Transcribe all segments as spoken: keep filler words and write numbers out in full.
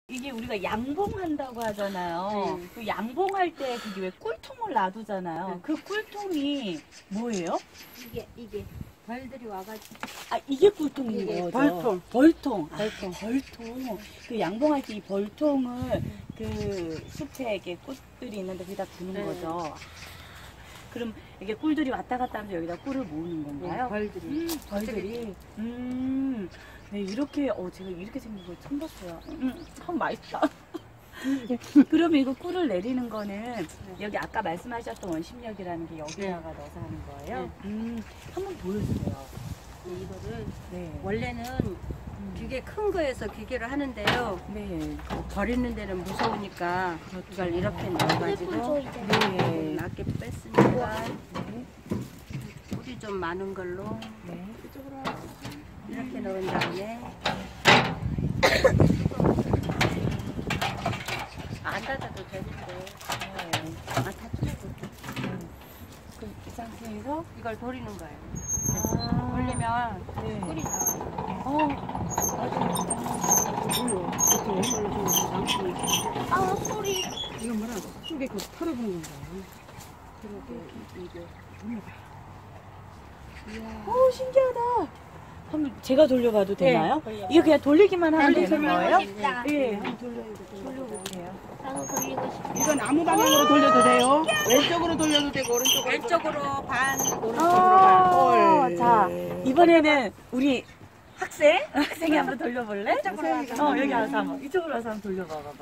이게 우리가 양봉한다고 하잖아요. 네. 그 양봉할 때 그게 왜 꿀통을 놔두잖아요. 네. 그 꿀통이 뭐예요? 이게 이게 벌들이 와가지고 아, 이게 꿀통인 이게 거죠? 벌통. 벌통. 아, 벌통. 벌통. 그 양봉할 때 이 벌통을 그 숲에 이렇게 꽃들이 있는데 거기다 두는 네. 거죠. 그럼 이게 꿀들이 왔다 갔다 하면서 여기다 꿀을 모으는 건가요? 벌들이. 음, 벌들이. 음, 네, 이렇게, 어, 제가 이렇게 생긴 걸 처음 봤어요. 음, 참 맛있다. 그러면 이거 꿀을 내리는 거는 여기 아까 말씀하셨던 원심력이라는 게 여기다가 넣어서 하는 거예요? 네. 음, 한번 보여주세요. 이거를 네. 원래는 기계 큰 거에서 기계를 하는데요. 네. 버리는 데는 무서우니까 이걸 이렇게 넣어가지고 네. 낮게 뺐으니까 뿌리 좀 많은 걸로 네. 이렇게 넣은 다음에 안 닫아도 되는데 네. 아 닫혀도 그럼 이 상태에서 이걸 돌리는 거예요. 아, 돌리면 네. 꿀이 나와요. 어, 아, 소리. 이건 뭐라고? 속에 그 털어보는 건가? 그러게 이게 오, 신기하다. 한번 제가 돌려봐도 되나요? 돌려요. 이거 그냥 돌리기만 하면 돌리기만 되는 거예요? 하면 됩니다. 네, 한번 돌려, 돌려볼게요. 나도 돌리고 싶다. 이건 아무 방향으로 돌려도 돼요? 왼쪽으로 돌려도 되고 오른쪽으로 왼쪽으로 반 오른쪽으로 아, 반. 헐. 자, 이번에는 우리 학생? 학생이 한번 돌려볼래? 이쪽으로 와서 어, 여기 와서 한번. 이쪽으로 와서 한번 돌려봐봐봐.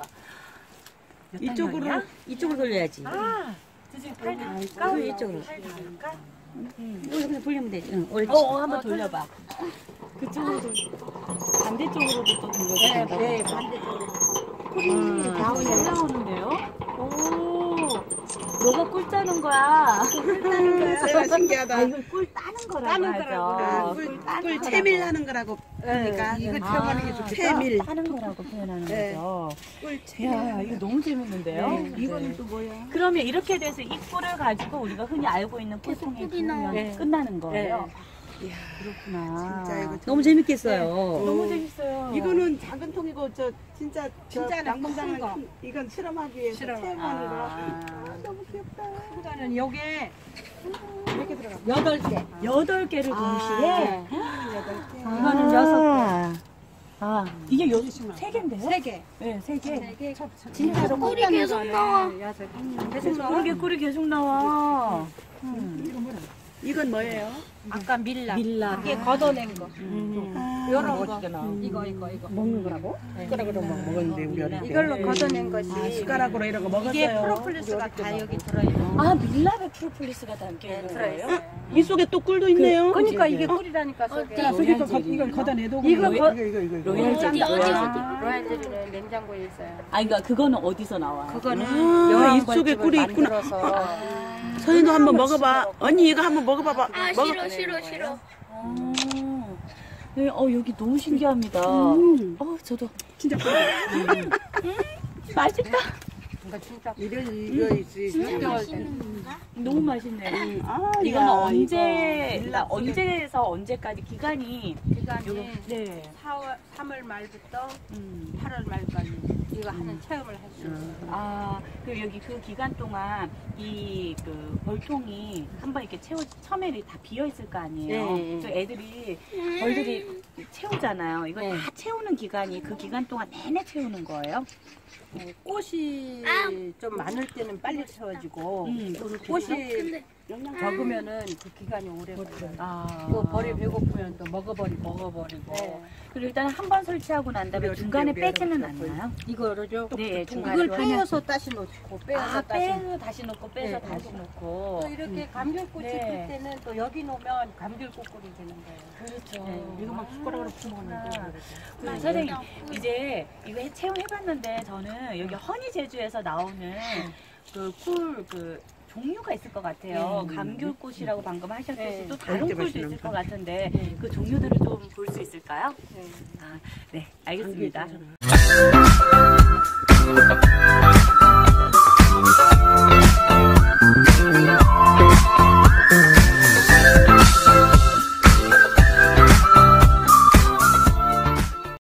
이쪽으로 이쪽으로 돌려야지. 아, 지금 팔 닿을까? 그 이쪽으로. 팔 닿을까? 이거 그냥 돌리면 되지. 응, 옳지. 어, 어, 한번 돌려봐. 그쪽으로 돌 반대쪽으로도 또 돌려도 네, 된다고. 네, 반대쪽으로. 꿀이 나오네. 잘 나오는데요? 오, 너가 꿀 따는 거야. 따는 거야. 제가 신기하다. 아, 이걸 꿀 따는 거라고 따는 하죠. 거라고. 아, 꿀 꿀, 따는 꿀 거라고. 채밀하는 거라고 그러니까 이거 이거 아, 태어나는 게 좋겠다. 그거 채밀. 따는 거라고 표현하는 네. 거죠. 꿀 이야, 채밀. 이거 너무 재밌는데요? 네. 이거는 또 뭐야? 그러면 이렇게 돼서 이 꿀을 가지고 우리가 흔히 알고 있는 꿀통에 부으면 네. 끝나는 거예요. 이야, 그렇구나. 진짜 이거 너무 재밌겠어요. 너무 재밌어요. 이거는 작은 통이고 저 진짜 진짜는 양봉장은 큰 거. 큰- 이건 실험하기 위해서 실험. 체험하는 거라. 아. 아, 너무 귀엽다. 이거는 요게 이렇게 들어가. 여덟 개. 여덟 개를 동시에. 네. 여덟 개. 이거는 여섯 개. 아, 이게 여, 세 개인데요? 세 개. 네, 세 개. 세 개. 진짜로 꿀이 계속 나와. 여섯 개. 계속 나와. 그러게 꿀이 계속 나와. 음. 이건 뭐라? 이건 뭐예요? 아까 밀라. 밀라. 이게 걷어낸 거. 음. 아, 요런 거. 멋지게 나와. 이거 이거 이거. 먹는 거라고? 숟가락으로 막 먹었는데 우리 어릴 때. 이걸로 걷어낸 것이 아, 숟가락으로 이런 거 먹었어요. 이게 프로폴리스가 다 여기 들어있는 아, 밀랍에 프로폴리스가 담겨 게 있는 거예요? 들어있어요. 이 속에 또 꿀도 있네요. 그러니까 이게 꿀이라니까 속에. 자, 속에 거, 로얄젤리. 이걸 걷어내도 이거 그냥 거- 이거 이거 이거. 이거. 로얄젤리. 아, 로얄젤리는 냉장고에 있어요. 아, 그러니까 그거는 어디서 나와요? 그거는 아, 여러 이 속에 꿀이 있구나. 만들어서 서인도 한번 먹어봐. 언니 이거 한번 먹어봐봐. 먹어. 싫어 싫어. 어, 네, 어, 여기 너무 신기합니다. 음, 어, 저도. 진짜 꿀. 맛있다. 이거 진짜 이런 이거 있지. 너무 맛있네요. 음, 아, 이거는 야, 언제, 이거. 그러니까 언제에서 언제까지 기간이? 기간이 네. 사월, 삼월 말부터 음. 팔월 말까지 이거 하는 체험을 할 수 있어요. 아, 그 여기 그 기간 동안 이 그 벌통이 한번 이렇게 채워, 처음에는 다 비어 있을 거 아니에요. 네. 그 애들이, 벌들이 채우잖아요. 이거 네. 다 채우는 기간이 그 기간 동안 내내 채우는 거예요? 어, 꽃이 좀 많을 때는 빨리 채워지고 음. 꽃이 적으면은 그 기간이 오래 걸려요. 아. 또 벌이 배고프면 또 먹어버리고 먹어버리고 그리고 일단 한 번 설치하고 난 다음에 우리 중간에 어릴 때 빼지는 우리 않나요? 이거를요. 네, 중간에. 이걸 빼서 다시 놓고 빼서 아, 다시 빼서 다시 놓고 빼서 네. 다시 놓고. 또 이렇게 감귤꽃이 네. 필 때는 또 여기 놓으면 감귤꽃꿀이 되는 거예요. 그렇죠. 네. 이거 막 숟가락으로 퍼먹었는데. 그 사장님 이제 이거 해- 체험해봤는데 저는 여기 허니 제주에서 나오는 그 꿀 그 종류가 있을 것 같아요. 네. 감귤꽃이라고 방금 하셨듯이 네. 또 다른 어렵게 꿀도 마시는 있을 거. 것 같은데 네. 그 종류들을 좀 볼 수 있을까요? 네. 아, 네, 알겠습니다. 감귤 있잖아.